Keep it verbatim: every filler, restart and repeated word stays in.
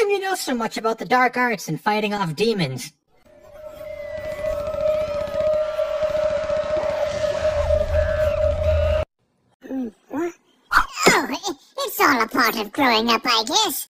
come you know so much about the dark arts and fighting off demons? Mm, what? Oh, it's all a part of growing up, I guess.